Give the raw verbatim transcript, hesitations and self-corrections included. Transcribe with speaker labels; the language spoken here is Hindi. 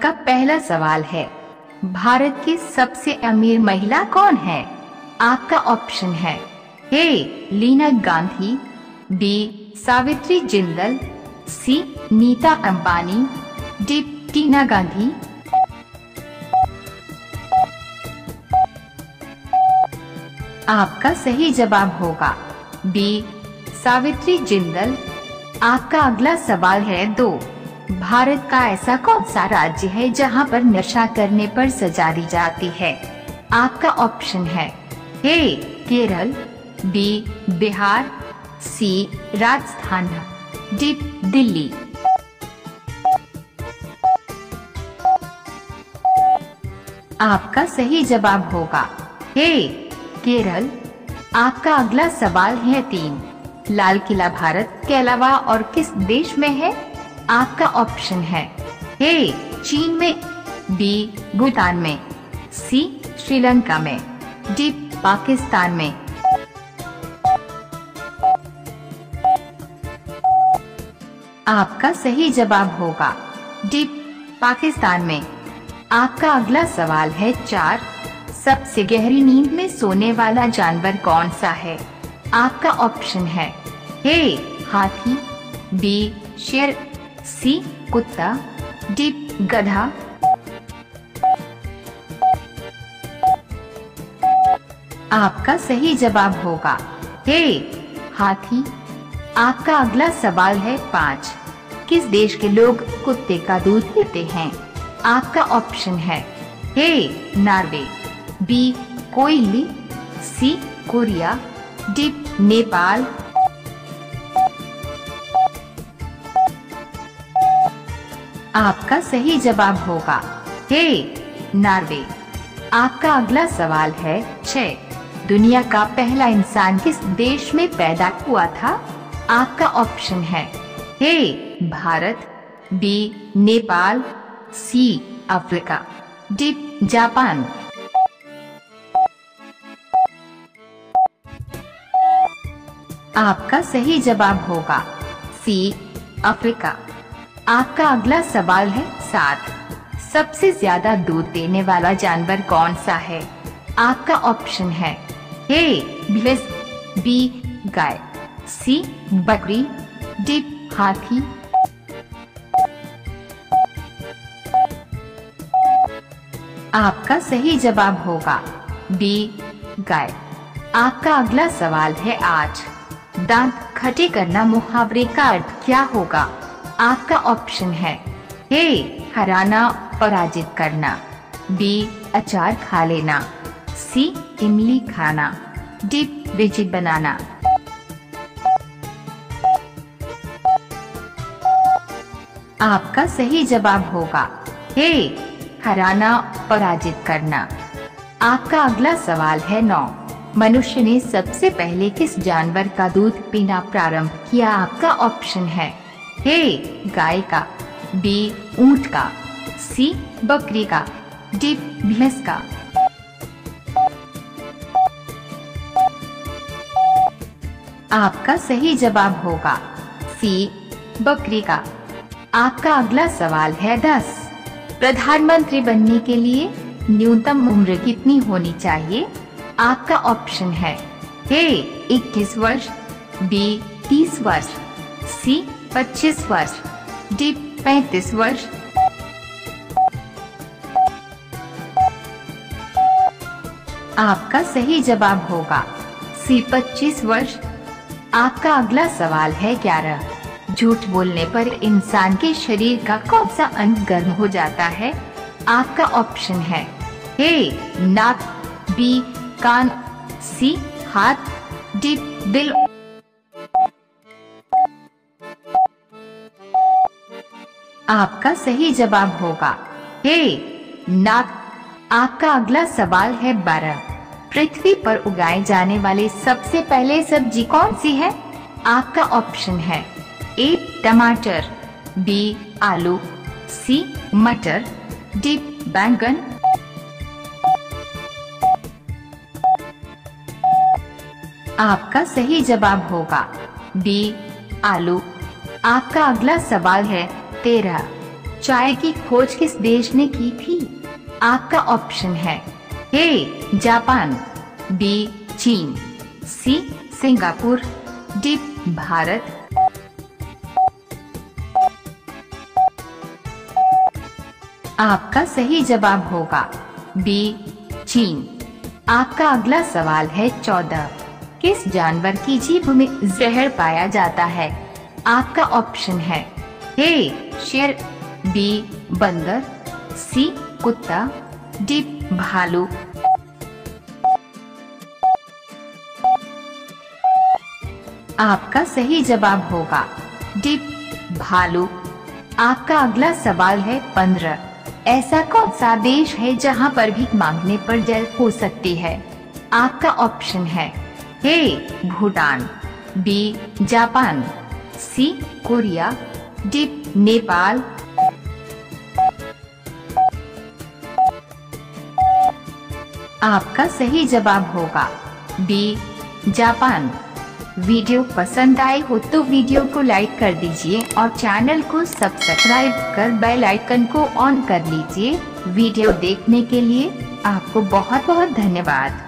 Speaker 1: का पहला सवाल है, भारत की सबसे अमीर महिला कौन है? आपका ऑप्शन है A Leena Gandhi, B Savitri Jindal, C Nita Ambani, D Tina Gandhi. आपका सही जवाब होगा बी सावित्री जिंदल। आपका अगला सवाल है दो, भारत का ऐसा कौन सा राज्य है जहां पर नशा करने पर सजा दी जाती है? आपका ऑप्शन है A Kerala, B Bihar, C Rajasthan, D Delhi. आपका सही जवाब होगा ए केरल। आपका अगला सवाल है तीन, लाल किला भारत के अलावा और किस देश में है? आपका ऑप्शन है ए चीन में, बी भूटान में, सी श्रीलंका में, डी पाकिस्तान में। आपका सही जवाब होगा डी पाकिस्तान में। आपका अगला सवाल है चार, सबसे गहरी नींद में सोने वाला जानवर कौन सा है? आपका ऑप्शन है ए हाथी, बी शेर, सी कुत्ता, डी गधा। आपका सही जवाब होगा ए हाथी। आपका अगला सवाल है पाँच, किस देश के लोग कुत्ते का दूध पीते हैं? आपका ऑप्शन है ए नॉर्वे, बी कोयली, सी कोरिया, डी नेपाल। आपका सही जवाब होगा ए नॉर्वे। आपका अगला सवाल है छह, दुनिया का पहला इंसान किस देश में पैदा हुआ था? आपका ऑप्शन है A Bharat, B Nepal, C Africa, D Japan. आपका सही जवाब होगा सी अफ्रीका। आपका अगला सवाल है सात, सबसे ज्यादा दूध देने वाला जानवर कौन सा है? आपका ऑप्शन है ए भैंस, बी गाय, सी बकरी, डी हाथी। आपका सही जवाब होगा बी गाय। आपका अगला सवाल है आठ, दांत खट्टे करना मुहावरे का अर्थ क्या होगा? आपका ऑप्शन है ए हराना, पराजित करना, बी अचार खा लेना, सी इमली खाना, डी विजित बनाना। आपका सही जवाब होगा ए हराना, पराजित करना। आपका अगला सवाल है नौ, मनुष्य ने सबसे पहले किस जानवर का दूध पीना प्रारंभ किया? आपका ऑप्शन है ए गाय का, बी ऊंट का, सी बकरी का, डी भैंस का। आपका सही जवाब होगा सी बकरी का। आपका अगला सवाल है दस, प्रधानमंत्री बनने के लिए न्यूनतम उम्र कितनी होनी चाहिए? आपका ऑप्शन है ए इक्कीस वर्ष, बी तीस वर्ष, सी पच्चीस वर्ष, डी पैंतीस वर्ष। आपका सही जवाब होगा सी पच्चीस वर्ष। आपका अगला सवाल है ग्यारह, झूठ बोलने पर इंसान के शरीर का कौन सा अंग गर्म हो जाता है? आपका ऑप्शन है ए नाक, बी कान, सी हाथ, डी दिल। आपका सही जवाब होगा ए नाक। आपका अगला सवाल है बारह, पृथ्वी पर उगाए जाने वाले सबसे पहले सब्जी कौन सी है? आपका ऑप्शन है ए टमाटर, बी आलू, सी मटर, डी बैंगन। आपका सही जवाब होगा बी आलू। आपका अगला सवाल है तेरह, चाय की खोज किस देश ने की थी? आपका ऑप्शन है ए जापान, बी चीन, सी सिंगापुर, डी भारत। आपका सही जवाब होगा बी चीन। आपका अगला सवाल है चौदह। किस जानवर की जीभ में जहर पाया जाता है? आपका ऑप्शन है ए शेर, बी बंदर, सी कुत्ता, डी भालू। आपका सही जवाब होगा डी भालू। आपका अगला सवाल है पंद्रह। ऐसा कौन सा देश है जहां पर भीख मांगने पर जेल हो सकती है? आपका ऑप्शन है A Bhutan, B Japan, C Korea, D Nepal. आपका सही जवाब होगा बी जापान। वीडियो पसंद आए हो तो वीडियो को लाइक कर दीजिए और चैनल को सब्सक्राइब कर बेल आइकन को ऑन कर लीजिए। वीडियो देखने के लिए आपको बहुत बहुत धन्यवाद।